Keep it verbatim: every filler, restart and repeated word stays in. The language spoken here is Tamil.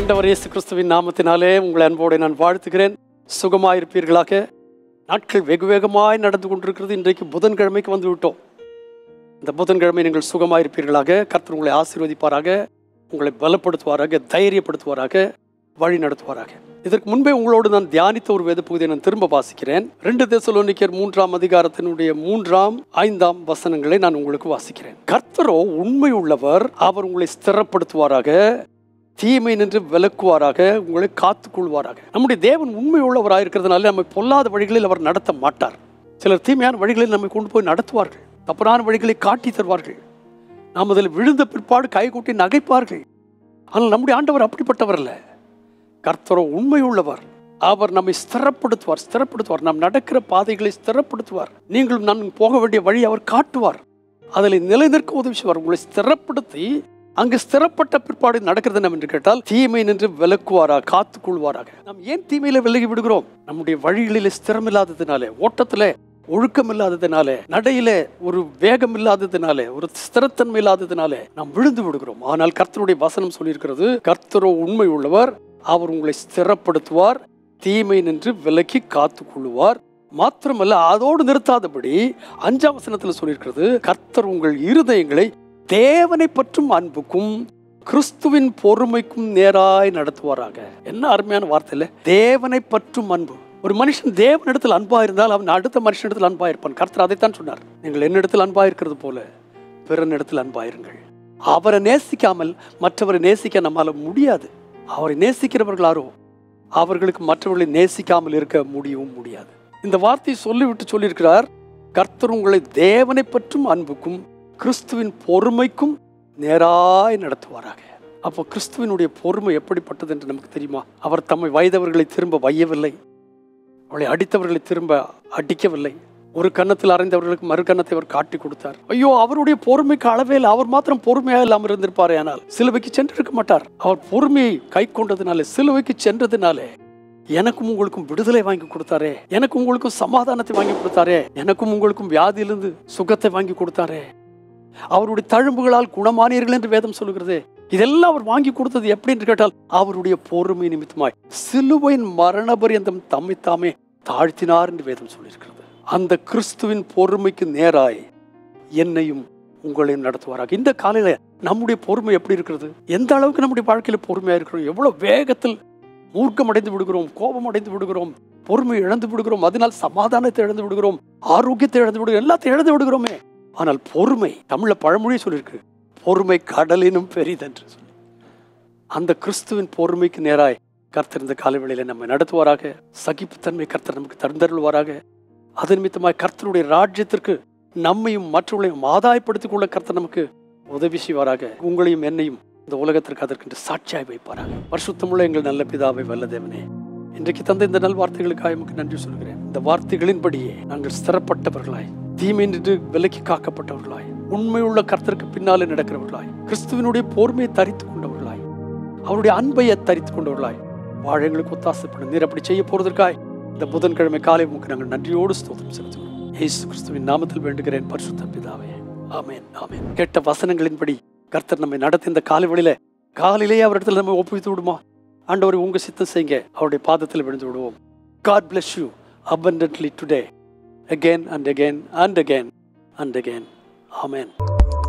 ஆண்டவர் இயேசு கிறிஸ்துவின் நாமத்தினாலே உங்களை அன்போடு நான் வாழ்த்துகிறேன். சுகமாயிருப்பீர்களாக. நாட்கள் வெகு வேகமாய் நடந்து கொண்டிருக்கிறது. இன்றைக்கு புதன்கிழமைக்கு வந்து விட்டோம். இந்த புதன்கிழமை நீங்கள் சுகமாயிருப்பீர்களாக. கர்த்தர் உங்களை ஆசீர்வதிப்பாராக, உங்களை பலப்படுத்துவாராக, தைரியப்படுத்துவாராக, வழி நடத்துவாராக. இதற்கு முன்பே உங்களோடு நான் தியானித்த ஒரு வேத பகுதியை நான் திரும்ப வாசிக்கிறேன். ரெண்டு தெசலோனிக்கர் மூன்றாம் அதிகாரத்தினுடைய மூன்றாம் ஐந்தாம் வசனங்களை நான் உங்களுக்கு வாசிக்கிறேன். கர்த்தரோ உண்மை உள்ளவர், அவர் உங்களை ஸ்திரப்படுத்துவாராக, தீமை நின்று விலக்குவாராக, உங்களை காத்துக் கொள்வாராக. நம்முடைய தேவன் உண்மை உள்ளவராக இருக்கிறதுனால நம்மை பொல்லாத வழிகளில் அவர் நடத்த மாட்டார். சிலர் தீமையான வழிகளில் நம்மை கொண்டு போய் நடத்துவார்கள், தவறான வழிகளை காட்டி தருவார்கள். நாம் அதில் விழுந்த பிற்பாடு கைகூட்டி நகைப்பார்கள். ஆனால் நம்முடைய ஆண்டவர் அப்படிப்பட்டவர் அல்ல. கர்த்தரோ உண்மை உள்ளவர், அவர் நம்மை ஸ்திரப்படுத்துவார் ஸ்திரப்படுத்துவார் நாம் நடக்கிற பாதைகளை ஸ்திரப்படுத்துவார். நீங்களும் நான் போக வேண்டிய வழி அவர் காட்டுவார். அதில் நிலைநிற்க உதவி செய்வார். உங்களை ஸ்திரப்படுத்தி அங்கு ஸ்திரப்பட்ட பிற்பாடு நடக்கிறது என்ன என்று கேட்டால், தீமை நின்று விலக்குவாராக, காத்துக் கொள்வாராக. நாம் ஏன் தீமையில விலகி விடுகிறோம்? நம்முடைய வழிகளிலே ஸ்திரம் இல்லாததுனாலே, ஓட்டத்திலே ஒழுக்கம் இல்லாததுனாலே, நடையில ஒரு வேகம் இல்லாததுனாலே, ஒரு ஸ்திரத்தன்மை இல்லாததுனாலே நாம் விழுந்து விடுகிறோம். ஆனால் கர்த்தருடைய வசனம் சொல்லியிருக்கிறது, கர்த்தரோ உண்மை உள்ளவர், அவர் உங்களை ஸ்திரப்படுத்துவார், தீமை நின்று விலக்கி காத்துக் கொள்ளுவார். மாத்திரமல்ல, அதோடு நிறுத்தாதபடி அஞ்சாம் வசனத்தில் சொல்லியிருக்கிறது, கர்த்தர் உங்கள் இருதயங்களை தேவனை பற்றும் அன்புக்கும் கிறிஸ்துவின் பொறுமைக்கும் நேராய் நடத்துவாராக. என்ன அருமையான வார்த்தை இல்ல? தேவனை பற்றும் அன்பு. ஒரு மனுஷன் தேவனிடத்தில் அன்பா இருந்தால் அவன் அடுத்த மனுஷனிடத்தில் அன்பா இருப்பான். கர்த்தர் அதைத்தான் சொன்னார், நீங்கள் என்னிடத்தில் அன்பா இருக்கிறது போல பிறனிடத்தில் அன்பாயிருங்கள். அவரை நேசிக்காமல் மற்றவரை நேசிக்க நம்மால முடியாது. அவரை நேசிக்கிறவர்களாரோ அவர்களுக்கு மற்றவர்களை நேசிக்காமல் இருக்க முடியவும் முடியாது. இந்த வார்த்தையை சொல்லிவிட்டு சொல்லியிருக்கிறார், கர்த்தர் உங்களை தேவனை பற்றும் அன்புக்கும் கிறிஸ்துவின் பொறுமைக்கும் நேராய் நடத்துவாராக. அப்போ கிறிஸ்துவனுடைய பொறுமை எப்படிப்பட்டது என்று நமக்கு தெரியுமா? அவர் தம்மை வயதவர்களை திரும்ப வையவில்லை, அவளை அடித்தவர்களை திரும்ப அடிக்கவில்லை. ஒரு கன்னத்தில் அறைந்தவர்களுக்கு மறு கன்னத்தை அவர் காட்டி கொடுத்தார். ஐயோ, அவருடைய பொறுமைக்கு அளவே இல்லை. அவர் மாத்திரம் பொறுமையாக இல்லாமல் இருந்திருப்பார், ஆனால் சிலுவைக்கு சென்றிருக்க மாட்டார். அவர் பொறுமையை கை கொண்டதுனாலே, சிலுவைக்கு சென்றதுனாலே எனக்கும் உங்களுக்கும் விடுதலை வாங்கி கொடுத்தாரே, எனக்கும் உங்களுக்கும் சமாதானத்தை வாங்கி கொடுத்தாரே, எனக்கும் உங்களுக்கும் வியாதியிலிருந்து சுகத்தை வாங்கி கொடுத்தாரே. அவருடைய தழும்புகளால் குணமானீர்கள் என்று வேதம் சொல்லுகிறது. இதெல்லாம் அவர் வாங்கி கொடுத்தது எப்படி என்று கேட்டால், அவருடைய பொறுமை நிமித்தமாய் சிலுவையின் மரண பரியந்தம் தம்மை தாமே தாழ்த்தினார் என்று வேதம் சொல்லியிருக்கிறது. அந்த கிறிஸ்துவின் பொறுமைக்கு நேராய் என்னையும் உங்களையும் நடத்துவாராக. இந்த காலையில நம்முடைய பொறுமை எப்படி இருக்கிறது? எந்த அளவுக்கு நம்முடைய வாழ்க்கையில பொறுமையா இருக்கிறோம்? எவ்வளவு வேகத்தில் மூர்க்கம் அடைந்து விடுகிறோம், கோபம் அடைந்து விடுகிறோம், பொறுமை இழந்து விடுகிறோம், அதனால் சமாதானத்தை இழந்து விடுகிறோம், ஆரோக்கியத்தை இழந்து விடுகிறோம், எல்லாத்தையும் இழந்து விடுகிறோமே. ஆனால் பொறுமை, தமிழ்ல பழமொழி சொல்லியிருக்கு, பொறுமை கடலினும் பெரிதென்று சொல்லி. அந்த கிறிஸ்துவின் பொறுமைக்கு நேராய் கர்த்தர் இந்த காலவெளியில நம்மை நடத்துவாராக. சகிப்புத்தன்மை கர்த்தர் நமக்கு தந்தருள்வாராக. அது நிமித்தமாய் கர்த்தருடைய ராஜ்யத்திற்கு நம்மையும் மற்றவர்களையும் ஆதாயப்படுத்திக் கொள்ள கர்த்தர் நமக்கு உதவி செய்வாராக. உங்களையும் என்னையும் இந்த உலகத்திற்கு அதற்கு சாட்சியாய் வைப்பாராக. பரிசுத்தமுள்ள எங்கள் நல்ல பிதாவை வல்ல தேவனே, இன்றைக்கு தந்த இந்த நல் வார்த்தைகளுக்காக நமக்கு நன்றி சொல்கிறேன். இந்த வார்த்தைகளின்படியே நாங்கள் ஸ்திரப்பட்டவர்களாய், தீமை நின்று விலக்கி காக்கப்பட்டவர்களாய், உண்மையுள்ள கர்த்தருக்கு பின்னாலே நடக்கிறவர்களாய், கிறிஸ்துவனுடைய பொறுமையை தரித்துக் கொண்டவர்களாய், அவருடைய அன்பையை தரித்துக் கொண்டவர்களாய் வாழ எங்களுக்கு ஒத்தாசைப்படும். நீர் அப்படி செய்ய போறதற்காய் இந்த புதன்கிழமை காலை உங்களுக்கு நாங்கள் நன்றியோடு ஸ்தோத்திரம் செலுத்துகிறோம். இயேசு கிறிஸ்துவின் நாமத்தில் வேண்டுகிறேன் பரிசுத்த பிதாவே, ஆமென், ஆமென். கேட்ட வசனங்களின்படி கர்த்தர் நம்மை நடத்தி இந்த காலைவெளியில காலையிலேயே அவரிடத்தில் நம்ம ஒப்புவித்து விடுமா? ஆண்டவரை உங்க சித்தம் செய்யுங்க, அவருடைய பாதத்தில் விழுந்து விடுவோம். God bless you abundantly today, again and again and again and again. Amen.